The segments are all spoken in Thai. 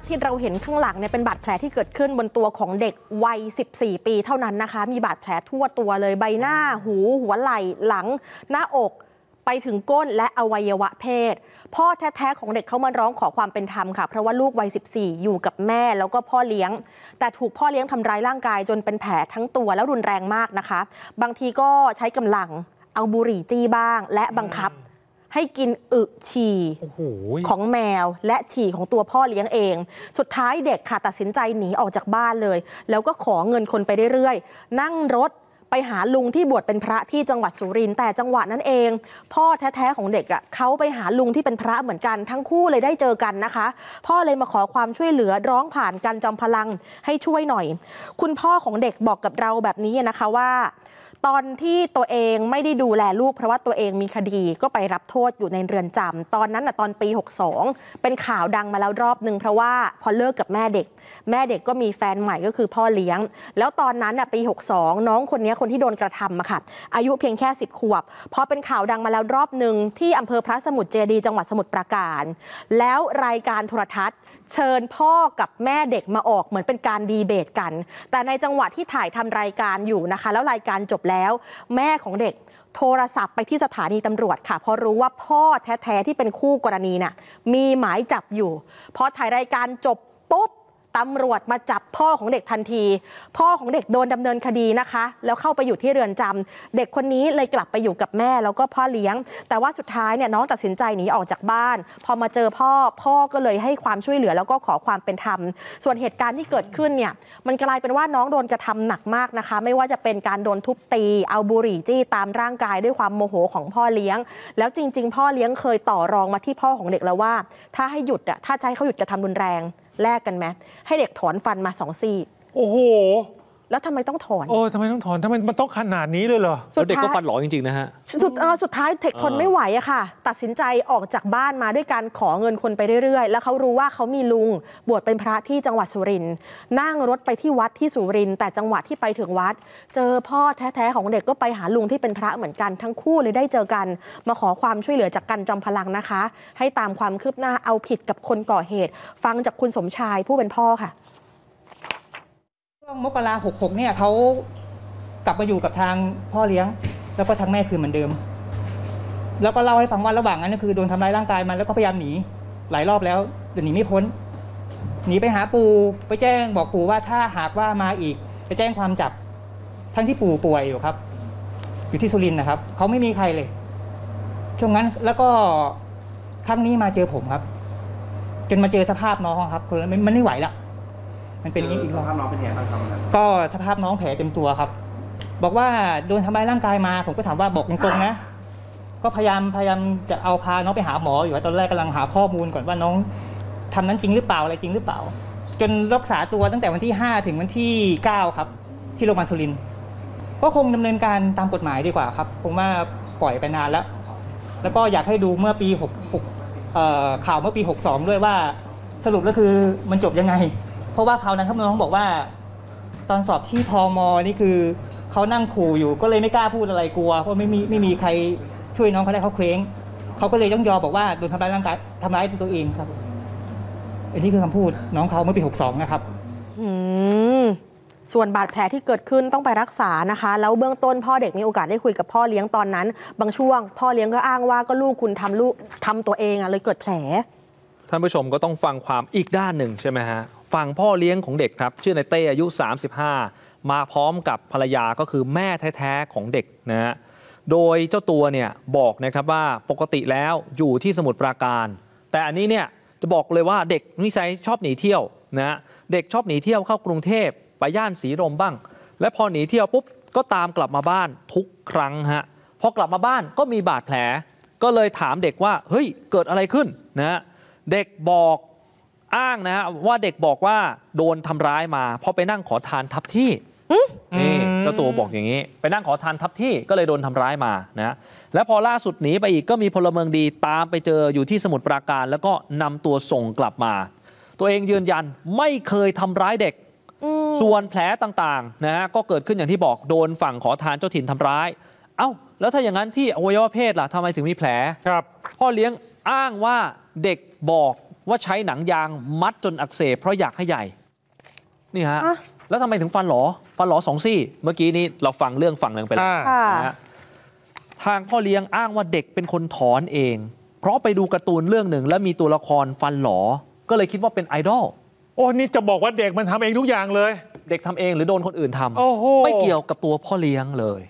ที่เราเห็นข้างหลังเนี่ยเป็นบาดแผลที่เกิดขึ้นบนตัวของเด็กวัย14 ปีเท่านั้นนะคะมีบาดแผลทั่วตัวเลยใบหน้าหูหัวไหล่หลังหน้าอกไปถึงก้นและอวัยวะเพศพ่อแท้ๆของเด็กเขามาร้องขอความเป็นธรรมค่ะเพราะว่าลูกวัย14อยู่กับแม่แล้วก็พ่อเลี้ยงแต่ถูกพ่อเลี้ยงทำร้ายร่างกายจนเป็นแผลทั้งตัวแล้วรุนแรงมากนะคะบางทีก็ใช้กำลังเอาบุหรี่จี้บ้างและบังคับให้กินฉี่ของแมวและฉี่ของตัวพ่อเลี้ยงเองสุดท้ายเด็กค่ะตัดสินใจหนีออกจากบ้านเลยแล้วก็ขอเงินคนไปเรื่อยๆนั่งรถไปหาลุงที่บวชเป็นพระที่จังหวัดสุรินทร์แต่จังหวะนั้นเองพ่อแท้ๆของเด็กเขาไปหาลุงที่เป็นพระเหมือนกันทั้งคู่เลยได้เจอกันนะคะพ่อเลยมาขอความช่วยเหลือร้องผ่านกันจอมพลังให้ช่วยหน่อยคุณพ่อของเด็กบอกกับเราแบบนี้นะคะว่าตอนที่ตัวเองไม่ได้ดูแลลูกเพราะว่าตัวเองมีคดีก็ไปรับโทษอยู่ในเรือนจำตอนนั้นตอนปี62เป็นข่าวดังมาแล้วรอบนึงเพราะว่าพอเลิกกับแม่เด็กก็มีแฟนใหม่ก็คือพ่อเลี้ยงแล้วตอนนั้นปี62น้องคนนี้คนที่โดนกระทำค่ะอายุเพียงแค่10 ขวบพอเป็นข่าวดังมาแล้วรอบนึงที่อำเภอพระสมุทรเจดีย์จังหวัดสมุทรปราการแล้วรายการโทรทัศน์เชิญพ่อกับแม่เด็กมาออกเหมือนเป็นการดีเบตกันแต่ในจังหวะที่ถ่ายทำรายการอยู่นะคะแล้วรายการจบแล้วแม่ของเด็กโทรศัพท์ไปที่สถานีตำรวจค่ะเพราะรู้ว่าพ่อแท้ๆที่เป็นคู่กรณีน่ะมีหมายจับอยู่พอถ่ายรายการจบปุ๊บตำรวจมาจับพ่อของเด็กทันทีพ่อของเด็กโดนดำเนินคดีนะคะแล้วเข้าไปอยู่ที่เรือนจำเด็กคนนี้เลยกลับไปอยู่กับแม่แล้วก็พ่อเลี้ยงแต่ว่าสุดท้ายเนี่ยน้องตัดสินใจหนีออกจากบ้านพอมาเจอพ่อก็เลยให้ความช่วยเหลือแล้วก็ขอความเป็นธรรมส่วนเหตุการณ์ที่เกิดขึ้นเนี่ยมันกลายเป็นว่าน้องโดนกระทำหนักมากนะคะไม่ว่าจะเป็นการโดนทุบตีเอาบุหรี่จี้ตามร่างกายด้วยความโมโหของพ่อเลี้ยงแล้วจริงๆพ่อเลี้ยงเคยต่อรองมาที่พ่อของเด็กแล้วว่าถ้าให้หยุดถ้าจะให้เขาหยุดกระทำรุนแรงแลกกันไหมให้เด็กถอนฟันมา2 ซี่โอ้โหแล้วทำไมต้องถอนทำไมต้องถอนทำไมมันต้องขนาดนี้เลยเหรอแล้วเด็กก็ฟันหลอจริงๆนะฮะสุดท้ายเด็กทนไม่ไหวอะค่ะตัดสินใจออกจากบ้านมาด้วยการขอเงินคนไปเรื่อยๆแล้วเขารู้ว่าเขามีลุงบวชเป็นพระที่จังหวัดสุรินทร์นั่งรถไปที่วัดที่สุรินทร์แต่จังหวะที่ไปถึงวัดเจอพ่อแท้ๆของเด็กก็ไปหาลุงที่เป็นพระเหมือนกันทั้งคู่เลยได้เจอกันมาขอความช่วยเหลือจากกันจอมพลังนะคะให้ตามความคืบหน้าเอาผิดกับคนก่อเหตุฟังจากคุณสมชายผู้เป็นพ่อค่ะมกรา66เนี่ยเขากลับมาอยู่กับทางพ่อเลี้ยงแล้วก็ทางแม่คืนเหมือนเดิมแล้วก็เล่าให้ฟังว่าระหว่างนั้นก็คือโดนทำร้ายร่างกายมาแล้วก็พยายามหนีหลายรอบแล้วแต่หนีไม่พ้นหนีไปหาปู่ไปแจ้งบอกปู่ว่าถ้าหากว่ามาอีกจะแจ้งความจับทั้งที่ปู่ป่วยอยู่ครับอยู่ที่สุรินทร์นะครับเขาไม่มีใครเลยช่วงนั้นแล้วก็ครั้งนี้มาเจอผมครับจนมาเจอสภาพน้องครับคือมันไม่ไหวละมันเป็นอย่างนี้อีกแล้วสภาพน้องเป็นไงบ้างครับก็สภาพน้องแผลเต็มตัวครับบอกว่าโดนทำร้ายร่างกายมาผมก็ถามว่าบอกตรงๆนะก็พยายามจะเอาพาน้องไปหาหมออยู่ตอนแรกกำลังหาข้อมูลก่อนว่าน้องทำนั้นจริงหรือเปล่าอะไรจริงหรือเปล่าจนรักษาตัวตั้งแต่วันที่5ถึงวันที่9ครับที่โรงพยาบาลสุรินทร์ก็คงดำเนินการตามกฎหมายดีกว่าครับผมว่าปล่อยไปนานแล้วก็อยากให้ดูเมื่อปี66ข่าวเมื่อปี62ด้วยว่าสรุปแล้วคือมันจบยังไงเพราะว่าคราวนั้นน้องบอกว่าตอนสอบที่พม.นี่คือเขานั่งขู่อยู่ก็เลยไม่กล้าพูดอะไรกลัวเพราะไม่มีใครช่วยน้องเขาได้เขาเคว้งเขาก็เลยต้องยอมบอกว่าโดนทำร้ายร่างกายทำร้ายตัวเองครับอันนี้คือคำพูดน้องเขาเมื่อปี62นะครับส่วนบาดแผลที่เกิดขึ้นต้องไปรักษานะคะแล้วเบื้องต้นพ่อเด็กมีโอกาสได้คุยกับพ่อเลี้ยงตอนนั้นบางช่วงพ่อเลี้ยงก็อ้างว่าก็ลูกคุณทำตัวเองเลยเกิดแผลท่านผู้ชมก็ต้องฟังความอีกด้านหนึ่งใช่ไหมฮะฝั่งพ่อเลี้ยงของเด็กครับชื่อในเต้อายุ35มาพร้อมกับภรรยาก็คือแม่แท้ๆของเด็กนะฮะโดยเจ้าตัวเนี่ยบอกนะครับว่าปกติแล้วอยู่ที่สมุทรปราการแต่อันนี้เนี่ยจะบอกเลยว่าเด็กนิสัยชอบหนีเที่ยวนะเด็กชอบหนีเที่ยวเข้ากรุงเทพไปย่านศรีลมบ้างและพอหนีเที่ยวปุ๊บก็ตามกลับมาบ้านทุกครั้งฮะพอกลับมาบ้านก็มีบาดแผลก็เลยถามเด็กว่าเฮ้ยเกิดอะไรขึ้นนะเด็กบอกอ้างนะฮะว่าเด็กบอกว่าโดนทำร้ายมาเพราะไปนั่งขอทานทับที่นี่เจ้าตัวบอกอย่างนี้ไปนั่งขอทานทับที่ก็เลยโดนทำร้ายมานะแล้วพอล่าสุดหนีไปอีกก็มีพลเมืองดีตามไปเจออยู่ที่สมุทรปราการแล้วก็นำตัวส่งกลับมาตัวเองยืนยันไม่เคยทำร้ายเด็กส่วนแผลต่างๆนะฮะก็เกิดขึ้นอย่างที่บอกโดนฝั่งขอทานเจ้าถิ่นทำร้ายเอ้าแล้วถ้าอย่างนั้นที่อวัยวะเพศล่ะทำไมถึงมีแผลครับพ่อเลี้ยงอ้างว่าเด็กบอกว่าใช้หนังยางมัดจนอักเสบเพราะอยากให้ใหญ่นี่ฮะแล้วทำไมถึงฟันหลอสองซี่เมื่อกี้นี้เราฟังเรื่องฝั่งหนึ่งไปแล้วนะฮะทางพ่อเลี้ยงอ้างว่าเด็กเป็นคนถอนเองเพราะไปดูการ์ตูนเรื่องหนึ่งแล้วมีตัวละครฟันหลอก็เลยคิดว่าเป็นไอดอลโอ้นี่จะบอกว่าเด็กมันทำเองทุกอย่างเลยเด็กทำเองหรือโดนคนอื่นทำไม่เกี่ยวกับตัวพ่อเลี้ยงเลย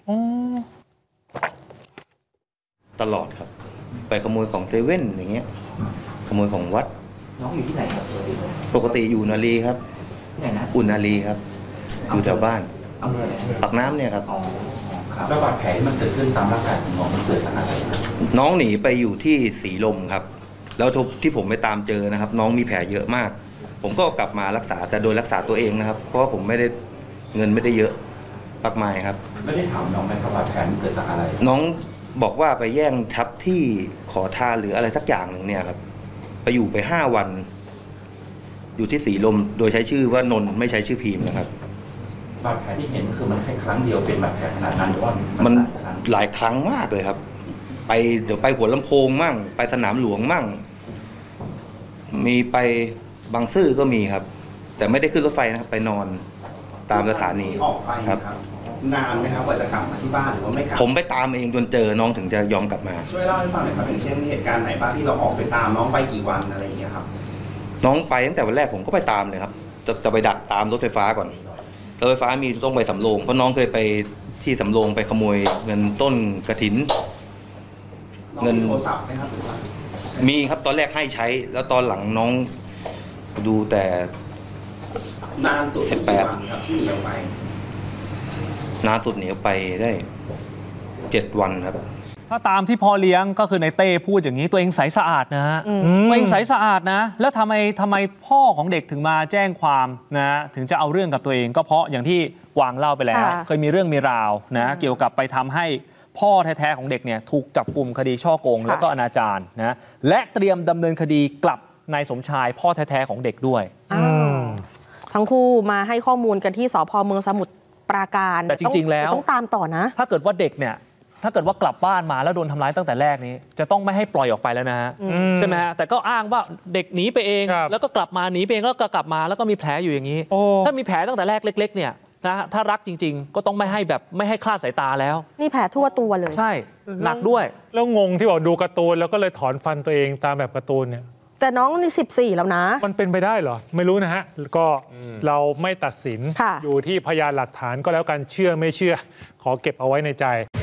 ตลอดครับไปขโมยของเซเว่นอย่างเงี้ยขโมยของวัดน้องอยู่ที่ไหนครับปกติอยู่นาลีครับที่ไหนนะอุ่นนาลีครับอยู่แถวบ้านปากน้ำเนี่ยครับแล้วบาดแผลที่มันเกิดขึ้นตามร่างกายของน้องมันเกิดจากอะไรน้องหนีไปอยู่ที่สีลมครับแล้วที่ผมไปตามเจอนะครับน้องมีแผลเยอะมากผมก็กลับมารักษาแต่โดยรักษาตัวเองนะครับเพราะว่าผมไม่ได้เงินไม่ได้เยอะมากมายครับไม่ได้ถามน้องไหมครับบาดแผลมันเกิดจากอะไรน้องบอกว่าไปแย่งทับที่ขอทานหรืออะไรสักอย่างหนึ่งเนี่ยครับไปอยู่ไป5 วันอยู่ที่สีลมโดยใช้ชื่อว่านนท์ไม่ใช้ชื่อพีมนะครับบาดแผลที่เห็นคือมันแค่ครั้งเดียวเป็นบาดแผลขนาดนั้นหรือว่ามันหลายครั้งมากเลยครับเดี๋ยวไปหัวลำโพงมั่งไปสนามหลวงมั่งมีไปบางซื่อก็มีครับแต่ไม่ได้ขึ้นรถไฟนะครับไปนอนตามสถานีครับนานไหมครับกว่าจะกลับมาที่บ้านหรือว่าไม่กลับผมไปตามเองจนเจอน้องถึงจะยอมกลับมาช่วยเล่าให้ฟังหน่อยครับอย่างเช่นเหตุการณ์ไหนบ้างที่เราออกไปตามน้องไปกี่วันอะไรอย่างเงี้ยครับน้องไปตั้งแต่วันแรกผมก็ไปตามเลยครับจะไปดักตามรถไฟฟ้าก่อนรถไฟฟ้ามีต้องไปสำโรงเพราะน้องเคยไปที่สำโรงไปขโมยเงินต้นกฐินเงินโทรศัพท์ไหมครับมีครับตอนแรกให้ใช้แล้วตอนหลังน้องดูแต่นานสุด18ครับที่หนีออกไปนานสุดหนีออกไปได้7 วันครับถ้าตามที่พ่อเลี้ยงก็คือในเต้พูดอย่างนี้ตัวเองใสสะอาดนะฮะตัวเองใสสะอาดนะแล้วทำไมพ่อของเด็กถึงมาแจ้งความนะถึงจะเอาเรื่องกับตัวเองก็เพราะอย่างที่กวางเล่าไปแล้วเคยมีเรื่องมีราวนะเกี่ยวกับไปทำให้พ่อแท้ๆของเด็กเนี่ยถูกจับกุมคดีฉ้อโกงแล้วก็อนาจารนะและเตรียมดำเนินคดีกลับนายสมชายพ่อแท้ๆของเด็กด้วยทั้งคู่มาให้ข้อมูลกันที่สภ.เมืองสมุทรปราการแต่จริงๆแล้วต้องตามต่อนะถ้าเกิดว่าเด็กเนี่ยถ้าเกิดว่ากลับบ้านมาแล้วโดนทำร้ายตั้งแต่แรกนี้จะต้องไม่ให้ปล่อยออกไปแล้วนะฮะใช่ไหมฮะแต่ก็อ้างว่าเด็กหนีไปเองแล้วก็กลับมาหนีไปเองแล้วก็กลับมาแล้วก็มีแผลอยู่อย่างนี้ถ้ามีแผลตั้งแต่แรกเล็กๆเนี่ยนะถ้ารักจริงๆก็ต้องไม่ให้คลาดสายตาแล้วนี่แผลทั่วตัวเลยใช่หนักด้วยแล้วงงที่บอกดูการ์ตูนแล้วก็เลยถอนฟันตัวเองตามแบบการ์ตูนเนี่ยแต่น้องนี่14แล้วนะมันเป็นไปได้เหรอไม่รู้นะฮะก็เราไม่ตัดสินอยู่ที่พยานหลักฐานก็แล้วกันเชื่อไม่เชื่อขอเก็บเอาไว้ในใจ